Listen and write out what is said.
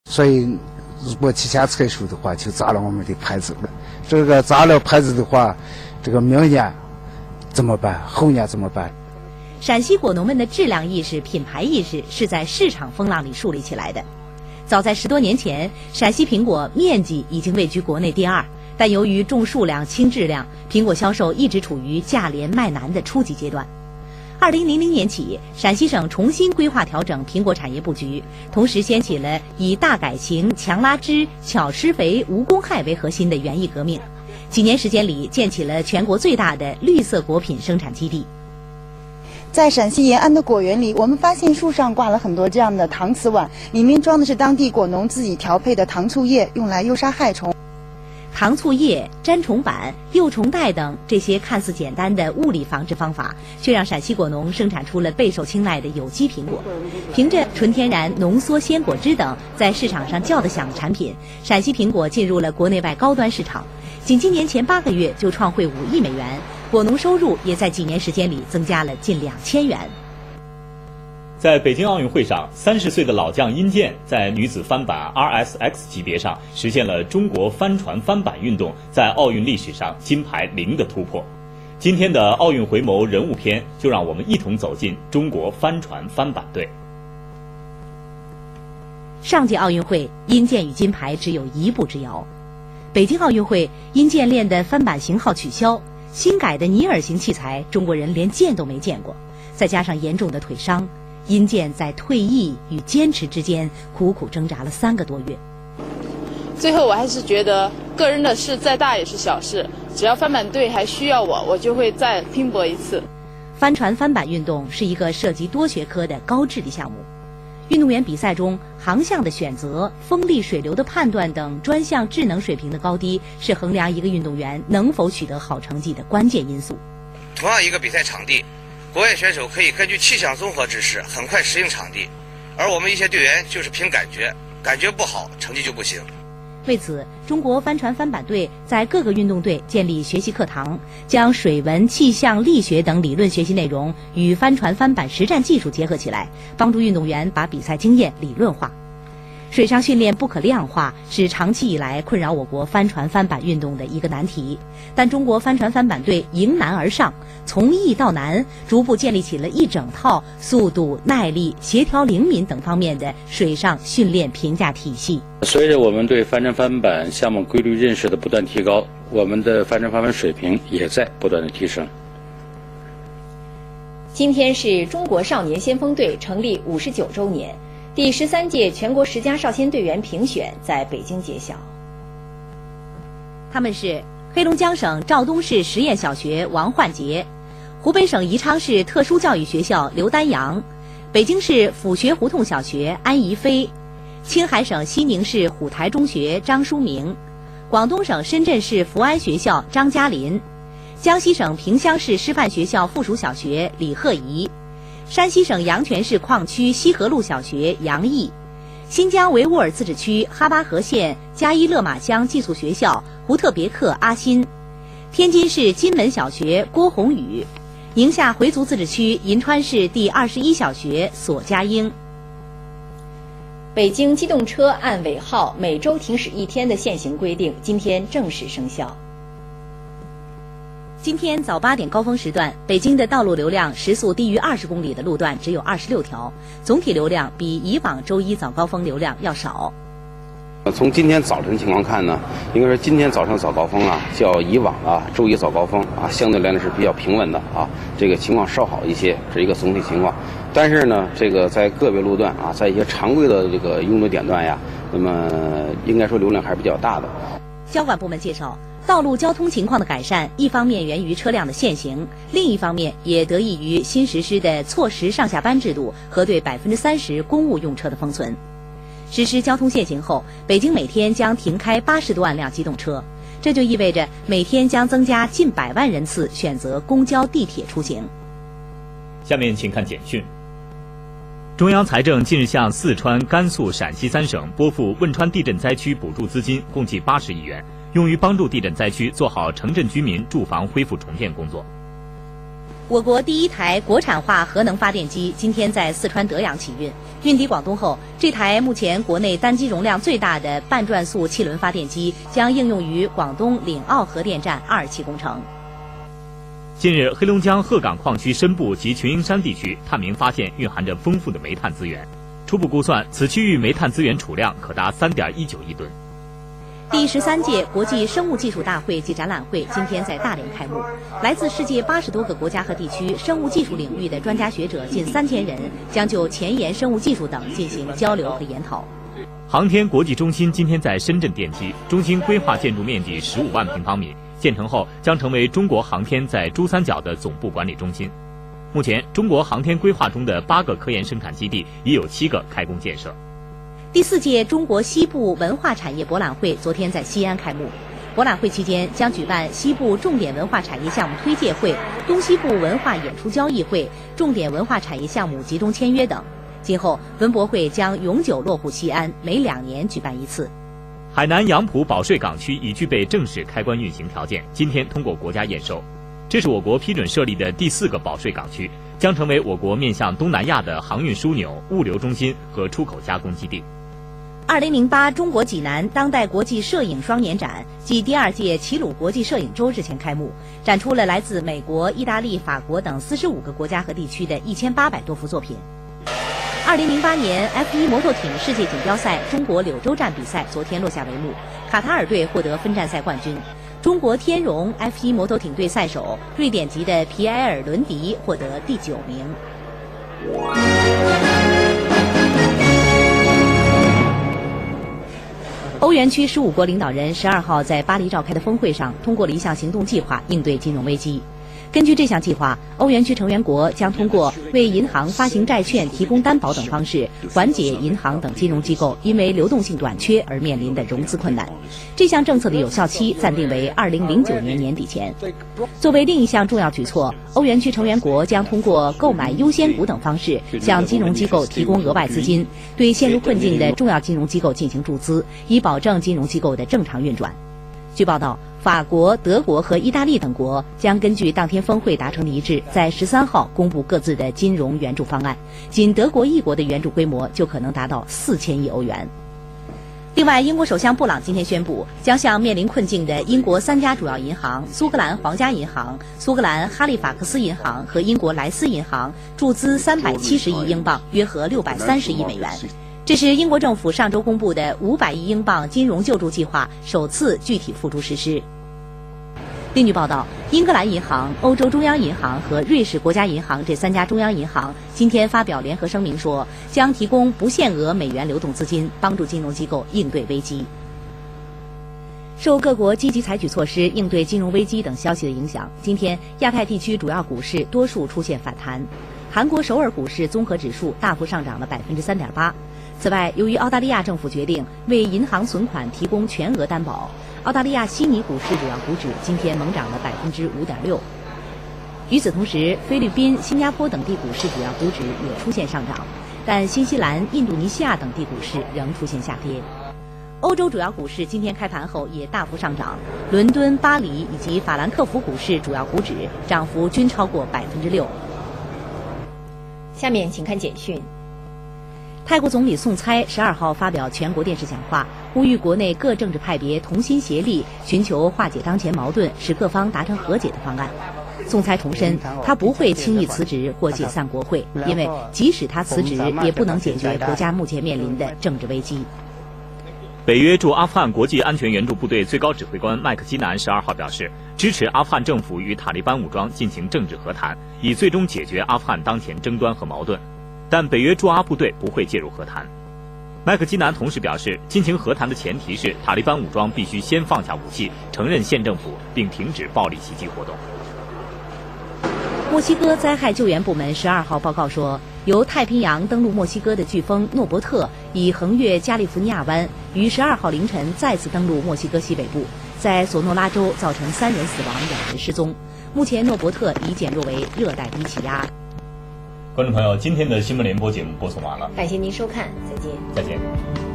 所以如果提前采收的话，就砸了我们的牌子了。这个砸了牌子的话，这个明年怎么办？后年怎么办？ 陕西果农们的质量意识、品牌意识是在市场风浪里树立起来的。早在10多年前，陕西苹果面积已经位居国内第2，但由于重数量轻质量，苹果销售一直处于价廉卖难的初级阶段。2000年起，陕西省重新规划调整苹果产业布局，同时掀起了以大改型、强拉枝、巧施肥、无公害为核心的园艺革命。几年时间里，建起了全国最大的绿色果品生产基地。 在陕西延安的果园里，我们发现树上挂了很多这样的搪瓷碗，里面装的是当地果农自己调配的糖醋液，用来诱杀害虫。 糖醋液、粘虫板、诱虫袋等这些看似简单的物理防治方法，却让陕西果农生产出了备受青睐的有机苹果。凭着纯天然浓缩鲜果汁等在市场上叫得响的产品，陕西苹果进入了国内外高端市场。仅今年前8个月就创汇5亿美元，果农收入也在几年时间里增加了近2000元。 在北京奥运会上，30岁的老将殷健在女子翻板 RSX 级别上实现了中国帆船翻板运动在奥运历史上金牌0的突破。今天的奥运回眸人物篇，就让我们一同走进中国帆船翻板队。 上届奥运会，殷健与金牌只有1步之遥。北京奥运会，殷健练的翻板型号取消，新改的尼尔型器材，中国人连见都没见过，再加上严重的腿伤。殷健在退役与坚持之间苦苦挣扎了3个多月。 最后我还是觉得个人的事再大也是小事，只要翻板队还需要我，我就会再拼搏一次。 帆船翻板运动是一个涉及多学科的高智力项目，运动员比赛中航向的选择、风力水流的判断等专项智能水平的高低，是衡量一个运动员能否取得好成绩的关键因素。 同样一个比赛场地，国外选手可以根据气象综合知识很快适应场地，而我们一些队员就是凭感觉，感觉不好，成绩就不行。 为此，中国帆船翻板队在各个运动队建立学习课堂，将水文、气象、力学等理论学习内容与帆船翻板实战技术结合起来，帮助运动员把比赛经验理论化。水上训练不可量化，是长期以来困扰我国帆船翻板运动的一个难题。但中国帆船翻板队迎难而上，从易到难，逐步建立起了一整套速度、耐力、协调灵敏等方面的水上训练评价体系。 随着我们对帆船翻板项目规律认识的不断提高，我们的帆船翻板水平也在不断的提升。 今天是中国少年先锋队成立59周年。第13届全国10佳少先队员评选在北京揭晓。 他们是黑龙江省肇东市实验小学王焕杰，湖北省宜昌市特殊教育学校刘丹阳，北京市府学胡同小学安怡飞，青海省西宁市虎台中学张书明，广东省深圳市福安学校张嘉林，江西省萍乡市师范学校附属小学李鹤怡，山西省阳泉市矿区西河路小学杨毅，新疆维吾尔自治区哈巴河县加依勒玛乡寄宿学校胡特别克阿新，天津市金门小学郭宏宇，宁夏回族自治区银川市第21小学索佳英。 北京机动车按尾号每周停驶1天的现行规定今天正式生效。 今天早8点高峰时段，北京的道路流量时速低于20公里的路段只有26条，总体流量比以往周一早高峰流量要少。 从今天早晨情况看呢，应该说今天早上早高峰啊，较以往啊周一早高峰啊相对来说是比较平稳的啊，这个情况稍好一些，是一个总体情况。但是呢，这个在个别路段啊，在一些常规的这个拥堵点段呀，那么应该说流量还是比较大的。 交管部门介绍，道路交通情况的改善，一方面源于车辆的限行，另一方面也得益于新实施的错时上下班制度和对30%公务用车的封存。实施交通限行后，北京每天将停开80多万辆机动车，这就意味着每天将增加近100万人次选择公交、地铁出行。 下面请看简讯。中央财政近日向四川、甘肃、陕西3省拨付汶川地震灾区补助资金共计80亿元，用于帮助地震灾区做好城镇居民住房恢复重建工作。 我国第一台国产化核能发电机今天在四川德阳启运，运抵广东后，这台目前国内单机容量最大的半转速气轮发电机将应用于广东岭澳核电站2期工程。 近日，黑龙江鹤岗矿区深部及群英山地区探明发现蕴含着丰富的煤炭资源，初步估算，此区域煤炭资源储量可达3.19亿吨。 第13届国际生物技术大会暨展览会今天在大连开幕，来自世界80多个国家和地区生物技术领域的专家学者近3000人将就前沿生物技术等进行交流和研讨。 航天国际中心今天在深圳奠基，中心规划建筑面积15万平方米，建成后将成为中国航天在珠三角的总部管理中心。目前，中国航天规划中的8个科研生产基地已有7个开工建设。 第4届中国西部文化产业博览会昨天在西安开幕。博览会期间将举办西部重点文化产业项目推介会、东西部文化演出交易会、重点文化产业项目集中签约等。今后，文博会将永久落户西安，每2年举办1次。 海南杨浦保税港区已具备正式开关运行条件，今天通过国家验收。这是我国批准设立的第4个保税港区，将成为我国面向东南亚的航运枢纽、物流中心和出口加工基地。 2008中国济南当代国际摄影双年展暨第2届齐鲁国际摄影周日前开幕，展出了来自美国、意大利、法国等45个国家和地区的1800多幅作品。2008年 F1 摩托艇世界锦标赛中国柳州站比赛昨天落下帷幕，卡塔尔队获得分站赛冠军。中国天荣 F1 摩托艇队赛手瑞典籍的皮埃尔·伦迪获得第9名。欧元区15国领导人12号在巴黎召开的峰会上通过了一项行动计划，应对金融危机。根据这项计划，欧元区成员国将通过为银行发行债券、提供担保等方式，缓解银行等金融机构因为流动性短缺而面临的融资困难。这项政策的有效期暂定为2009年年底前。作为另一项重要举措，欧元区成员国将通过购买优先股等方式，向金融机构提供额外资金，对陷入困境的重要金融机构进行注资，以保证金融机构的正常运转。据报道，法国、德国和意大利等国将根据当天峰会达成的一致，在13号公布各自的金融援助方案。仅德国一国的援助规模就可能达到4000亿欧元。另外，英国首相布朗今天宣布，将向面临困境的英国3家主要银行苏格兰皇家银行、苏格兰哈利法克斯银行和英国莱斯银行注资370亿英镑，约合630亿美元。这是英国政府上周公布的500亿英镑金融救助计划首次具体付诸实施。另据报道，英格兰银行、欧洲中央银行和瑞士国家银行这3家中央银行今天发表联合声明说，将提供不限额美元流动资金，帮助金融机构应对危机。受各国积极采取措施应对金融危机等消息的影响，今天亚太地区主要股市多数出现反弹。韩国首尔股市综合指数大幅上涨了3.8%。此外，由于澳大利亚政府决定为银行存款提供全额担保，澳大利亚悉尼股市主要股指今天猛涨了5.6%。与此同时，菲律宾、新加坡等地股市主要股指也出现上涨，但新西兰、印度尼西亚等地股市仍出现下跌。欧洲主要股市今天开盘后也大幅上涨，伦敦、巴黎以及法兰克福股市主要股指涨幅均超过6%。 下面请看简讯。 泰国总理宋猜12号发表全国电视讲话，呼吁国内各政治派别同心协力，寻求化解当前矛盾，使各方达成和解的方案。宋猜重申，他不会轻易辞职或解散国会，因为即使他辞职，也不能解决国家目前面临的政治危机。 北约驻阿富汗国际安全援助部队最高指挥官麦克基南12号表示，支持阿富汗政府与塔利班武装进行政治和谈，以最终解决阿富汗当前争端和矛盾。但北约驻阿部队不会介入和谈。麦克基南同时表示，进行和谈的前提是塔利班武装必须先放下武器，承认县政府，并停止暴力袭击活动。 墨西哥灾害救援部门12号报告说，由太平洋登陆墨西哥的飓风诺伯特已横越加利福尼亚湾，于12号凌晨再次登陆墨西哥西北部，在索诺拉州造成3人死亡，2人失踪。目前诺伯特已减弱为热带低气压。 观众朋友，今天的新闻联播节目播送完了， 感谢您收看，再见。 再见。